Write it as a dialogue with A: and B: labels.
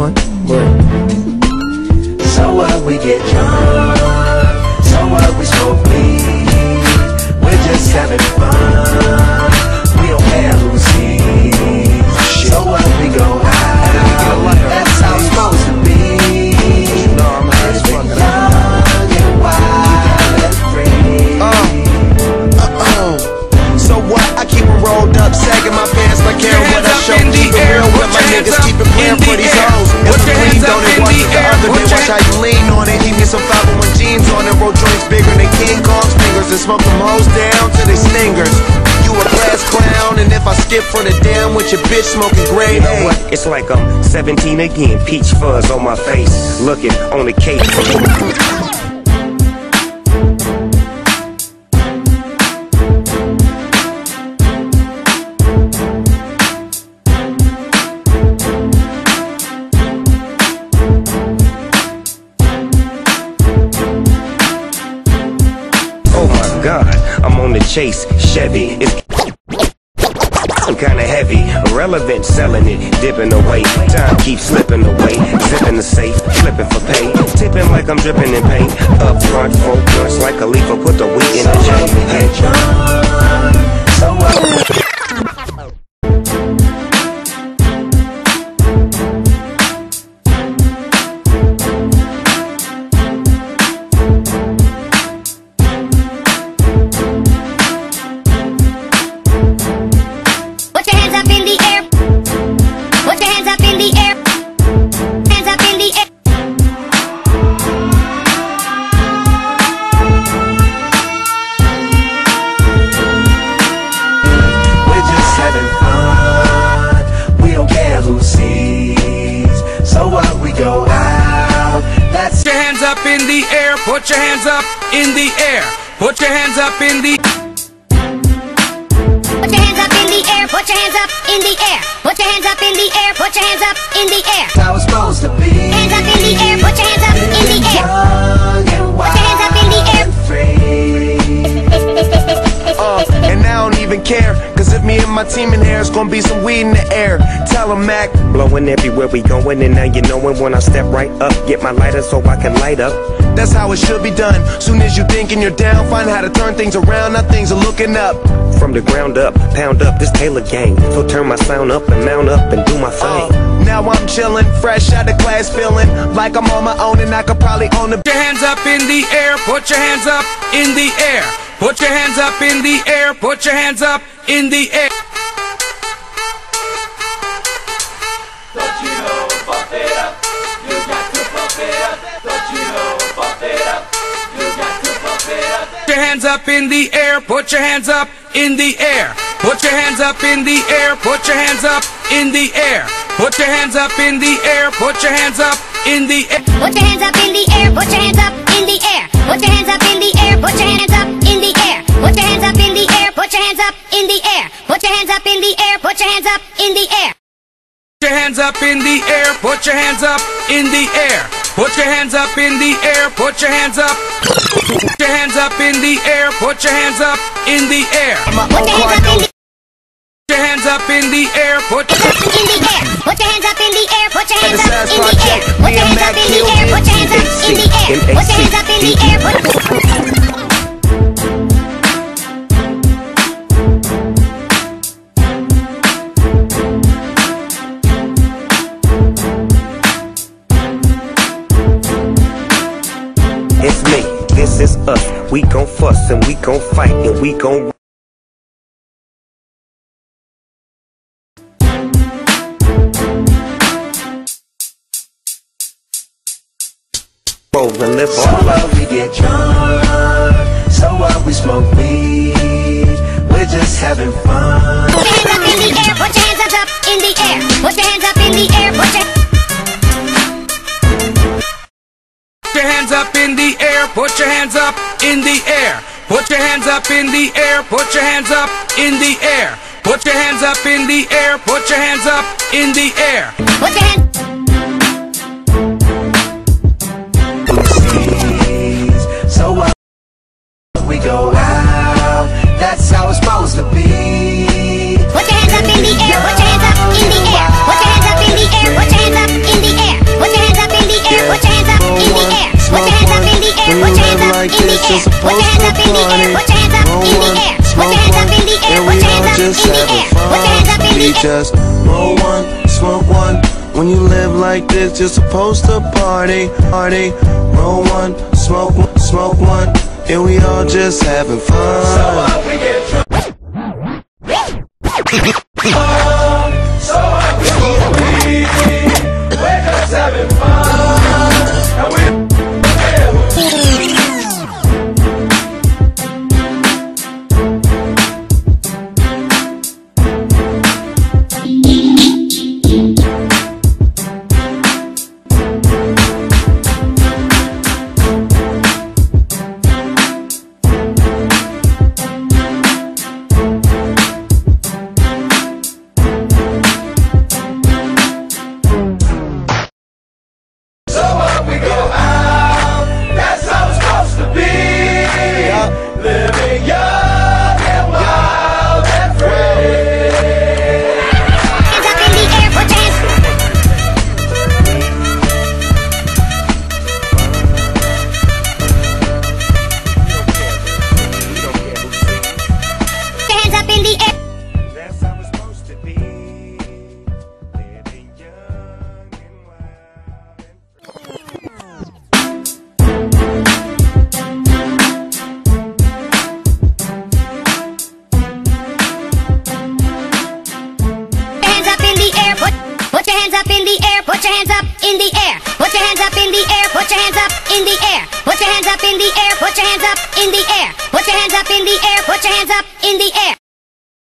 A: one, but
B: so what, we get drunk. So what, we smoke weed. We're just having fun. We don't care who sees. So what, we go out. That's how it's supposed to be. Living young and wild and free.
C: So what? I keep them rolled up, sagging my pants, not caring what I show. Keep it real with my niggas, keep it playing for these hoes. If the queen don't it once the other day, watch how you lean on it. He me some 501 jeans on it, roll joints bigger than King Kong's fingers, and smoke them hoes down to they stingers. You a class clown, and if I skip for the damn with your bitch smoking grade A.
D: You know what? It's like I'm 17 again, peach fuzz on my face, looking on the cake. God, I'm on the chase, Chevy, it's kinda heavy, irrelevant, selling it, dipping away, time keeps slipping away, zipping the safe, flipping for pay, tipping like I'm dripping in paint, up front, folk, guns like a leaf, put the weed in the chain, hey.
B: So what?
E: Put your hands up in the air. Put your hands up in the.
F: Put your hands up in the air. Put your hands up in the air. Put your hands up in the air. Put your hands up in the air.
B: That's how it's supposed to be.
F: Hands up in the air. Put your hands up in the air.
B: Young and wild.
F: Put your hands up in the air.
B: And free.
C: And I don't even care, cause if me and my team in here, it's gonna be some weed in the air. Tell 'em, Mac.
D: Blowing everywhere we going, and now you knowin' when I step right up, get my lighter so I can light up.
C: That's how it should be done. Soon as you thinking you're down, find how to turn things around. Now things are looking up.
D: From the ground up, pound up this Taylor gang. So turn my sound up and mount up and do my thing.
C: Now I'm chillin', fresh out of class, feeling like I'm on my own and I could probably own the.
E: Put your hands up in the air. Put your hands up in the air. Put your hands up in the air. Put your hands up in the air.
B: Don't you know, bump it up. You got to bump it up. Don't you know, bump it up. You got to bump it up.
E: Put your hands up in the air. Put your hands up in the air. Put your hands up in the air. Put your hands up in the air. Put your hands up in the air. Put your hands up in the air.
F: Put your hands up in the air. Put your hands up in the air. Put your hands up in the air. Put your hands up in the air. Put your hands up in the air. Put your hands up in the air. Put your hands up in the air. Put your hands up in the air.
E: Put your hands up in the air. Put your hands up in the air. Put your hands up in the air. Put your hands up. Put your hands up in the air. Put your hands up in the air.
F: Put your hands up in the
E: Put your hands up in the air. Put your hands
F: in the air. Put your hands up in the air. Put your hands up in the air. Put your hands up in the air. Put your hands up in the air. Put your hands up in the air.
D: It's me, this is us. We gon' fuss and we gon' fight and we gon' roll and live
B: So
D: on.
B: what, we get drunk. So what, we smoke weed. We're just having fun.
F: Put your hands up in the air. Put your hands up in the air. Put your hands up in the air.
E: Put your hands up in the air. Put your hands up in the air. Put your hands up in the air. Put your hands up in the air. Put your hands up in the air. Put your hands up in the air.
F: Put your hands.
B: So what, we go out. That's how it's supposed to be.
F: Put your hands up in the air. Put your hands up in the air. Put your hands up in the air. Put your hands up in the air.
C: it's just a
F: Put your hands up in the air. Put your hands up in the air. Put your hands up in the air. Put your hands up in the air. Put your hands up in the air.
C: We just roll one, smoke one. When you live like this, you're supposed to party, party. Roll one, smoke one, and we all just having fun.
B: So what, we get drunk. So what, we smoke weed. We're just having fun. And we don't care who.
F: Put your hands up in the air, put your hands up in the air. Put your hands up in the air, put your hands up in the air. Put your hands up in the air, put your hands up in the air. Put your hands up in the air, put your hands up in the air.